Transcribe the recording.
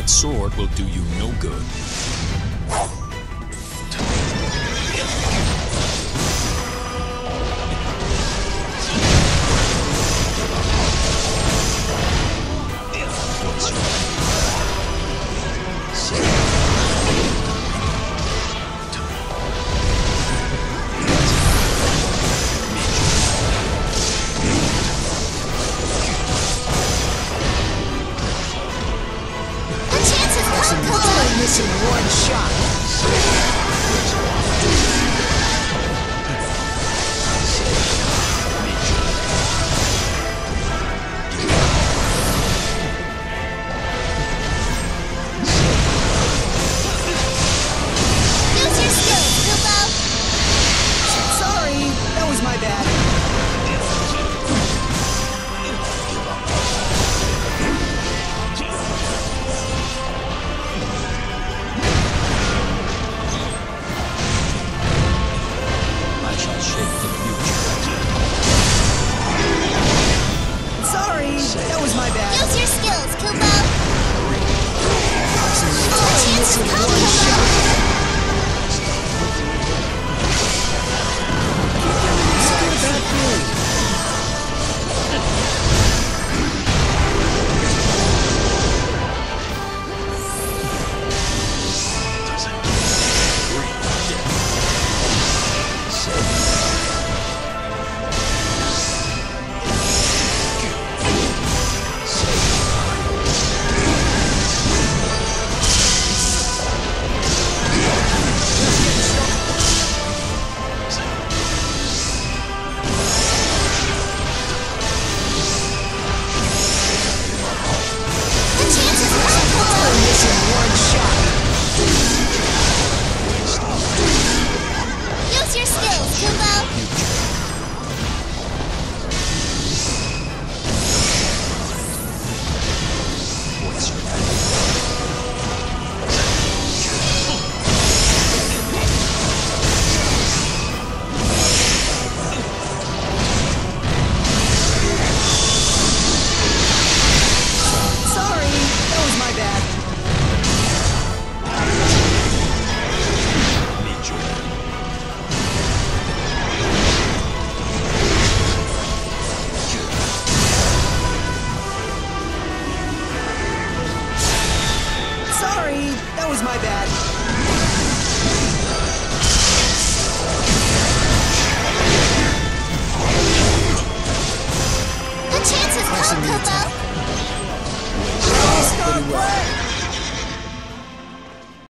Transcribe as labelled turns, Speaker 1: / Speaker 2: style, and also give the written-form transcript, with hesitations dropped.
Speaker 1: That sword will do you no good.
Speaker 2: Missing one shot.
Speaker 3: Use your skills, Kupo.
Speaker 2: Sorry, that was my bad. That was my bad.
Speaker 3: Use your skills, Kupo.
Speaker 2: Missing one shot. Get a bad feeling.
Speaker 3: Use your skills, Kupo.
Speaker 2: Sorry, that was my bad. Sorry, that was my bad.